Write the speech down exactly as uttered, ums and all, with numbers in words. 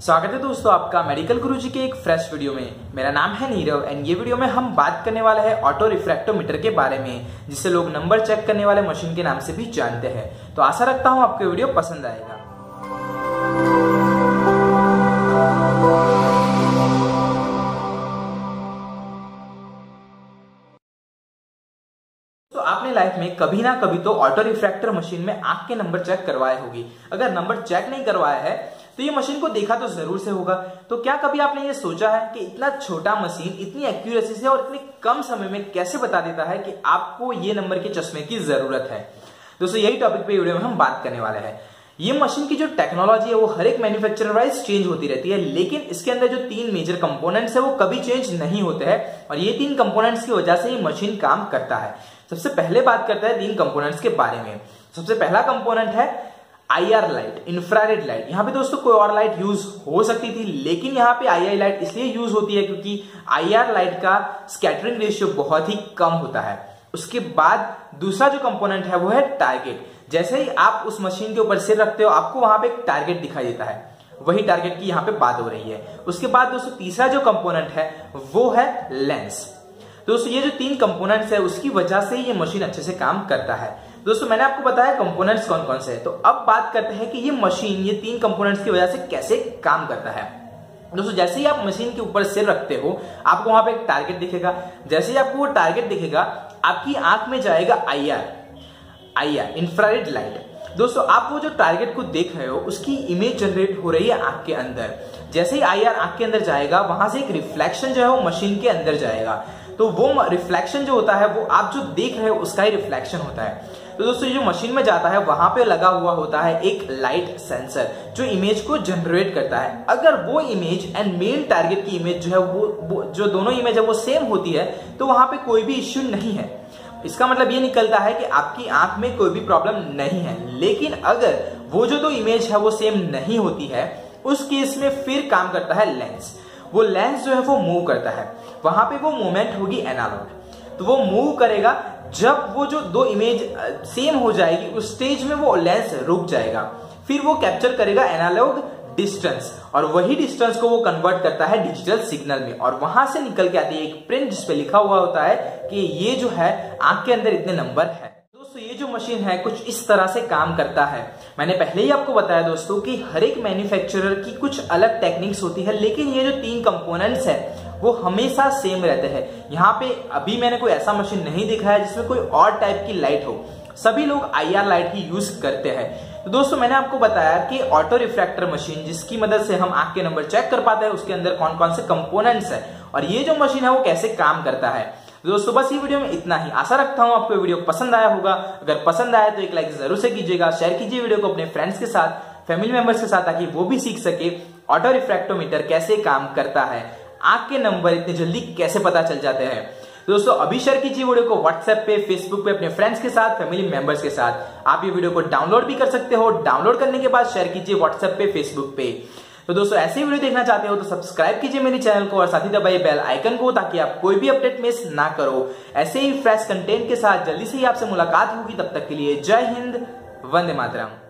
स्वागत है दोस्तों आपका मेडिकल गुरुजी के एक फ्रेश वीडियो में। मेरा नाम है नीरव एंड ये वीडियो में हम बात करने वाले हैं ऑटो रिफ्रैक्टोमीटर के बारे में, जिसे लोग नंबर चेक करने वाले मशीन के नाम से भी जानते हैं। तो आशा रखता हूँ आपको वीडियो पसंद आएगा। तो आपने लाइफ में कभी ना कभी तो ऑटो रिफ्रैक्टर मशीन में आंख के नंबर चेक करवाए होगी। अगर नंबर चेक नहीं करवाया है तो ये मशीन को देखा तो जरूर से होगा। तो क्या कभी आपने ये सोचा है कि इतना छोटा मशीन इतनी एक्यूरेसी से और इतने कम समय में कैसे बता देता है कि आपको ये नंबर के चश्मे की जरूरत है। दोस्तों यही टॉपिक पे वीडियो में हम बात करने वाले हैं। ये मशीन की जो टेक्नोलॉजी है वो हर एक मैन्युफैक्चरर वाइज चेंज होती रहती है, लेकिन इसके अंदर जो तीन मेजर कंपोनेंट्स है वो कभी चेंज नहीं होते हैं और ये तीन कंपोनेंट्स की वजह से ये मशीन काम करता है। सबसे पहले बात करते हैं तीन कंपोनेंट्स के बारे में। सबसे पहला कंपोनेंट है I R light, infrared light. यहाँ पे दोस्तों कोई और लाइट यूज हो सकती थी, लेकिन यहाँ पे आई आर लाइट इसलिए यूज होती है क्योंकि आई आर लाइट का स्कैटरिंग रेशियो बहुत ही कम होता है। उसके बाद दूसरा जो कंपोनेंट है वो है टारगेट। जैसे ही आप उस मशीन के ऊपर सिर रखते हो आपको वहां पे एक टारगेट दिखाई देता है, वही टारगेट की यहाँ पे बात हो रही है। उसके बाद दोस्तों तीसरा जो कंपोनेंट है वो है लेंस। दोस्तों ये जो तीन कंपोनेंट्स है उसकी वजह से ये मशीन अच्छे से काम करता है। दोस्तों मैंने आपको बताया कंपोनेंट्स कौन कौन से हैं, तो अब बात करते हैं कि ये मशीन ये तीन कंपोनेंट्स की वजह से कैसे काम करता है। दोस्तों जैसे ही आप मशीन के ऊपर सिर रखते हो आपको वहां पे एक टारगेट दिखेगा। जैसे ही आपको वो टारगेट दिखेगा आपकी आंख में जाएगा I R, I R infrared light. दोस्तों आप वो जो टारगेट को देख रहे हो उसकी इमेज जनरेट हो रही है आंख के अंदर। जैसे ही आई आर आंख के अंदर जाएगा वहां से एक रिफ्लेक्शन जो है वो मशीन के अंदर जाएगा। तो वो रिफ्लेक्शन जो होता है वो आप जो देख रहे हो उसका ही रिफ्लेक्शन होता है। तो दोस्तों जो मशीन में जाता है वहां पे लगा हुआ होता है एक लाइट सेंसर जो इमेज को जनरेट करता है। अगर वो इमेज एंड मेन टारगेट की इमेज जो है वो, वो जो दोनों इमेज है वो सेम होती है तो वहां पे कोई भी इश्यू नहीं है। इसका मतलब ये निकलता है कि आपकी आंख में कोई भी प्रॉब्लम नहीं है। लेकिन अगर वो जो दो इमेज है वो सेम नहीं होती है उस केस में फिर काम करता है लेंस। वो लेंस जो है वो मूव करता है, वहां पे वो मूवमेंट होगी एनालॉग। तो वो मूव करेगा, जब वो जो दो इमेज सेम हो जाएगी उस स्टेज में वो लेंस रुक जाएगा, फिर वो कैप्चर करेगा एनालॉग डिस्टेंस और वही डिस्टेंस को वो कन्वर्ट करता है डिजिटल सिग्नल में और वहां से निकल के आती है एक प्रिंट जिसपे लिखा हुआ होता है कि ये जो है आंख के अंदर इतने नंबर है। दोस्तों ये जो मशीन है कुछ इस तरह से काम करता है। मैंने पहले ही आपको बताया दोस्तों कि हर एक मैन्युफैक्चरर की कुछ अलग टेक्निक्स होती है, लेकिन ये जो तीन कंपोनेंट्स है वो हमेशा सेम रहते हैं। यहाँ पे अभी मैंने कोई ऐसा मशीन नहीं देखा है जिसमें कोई और टाइप की लाइट हो। सभी लोग आई आर लाइट ही यूज करते हैं। तो दोस्तों मैंने आपको बताया कि ऑटो रिफ्रैक्टर मशीन जिसकी मदद से हम आंख के नंबर चेक कर पाते हैं उसके अंदर कौन कौन से कंपोनेंट्स है और ये जो मशीन है वो कैसे काम करता है। दोस्तों बस ये वीडियो में इतना ही। आशा रखता हूं आपको वीडियो पसंद आया होगा। अगर पसंद आया तो एक लाइक जरूर से कीजिएगा, शेयर कीजिए वीडियो को अपने फ्रेंड्स के साथ, फैमिली मेंबर्स के साथ, ताकि वो भी सीख सके ऑटो रिफ्रैक्टोमीटर कैसे काम करता है, आंख के नंबर इतने जल्दी कैसे पता चल जाते हैं। दोस्तों अभी शेयर कीजिए वीडियो को व्हाट्सएप पे, फेसबुक पे अपने फ्रेंड्स के साथ, फैमिली मेंबर्स के साथ। आप ये वीडियो को डाउनलोड भी कर सकते हो। डाउनलोड करने के बाद शेयर कीजिए व्हाट्सएप पे, फेसबुक पे। तो दोस्तों ऐसे ही वीडियो देखना चाहते हो तो सब्सक्राइब कीजिए मेरे चैनल को और साथ ही दबाइए बेल आइकन को ताकि आप कोई भी अपडेट मिस ना करो। ऐसे ही फ्रेश कंटेंट के साथ जल्दी से ही आपसे मुलाकात होगी। तब तक के लिए जय हिंद, वंदे मातरम।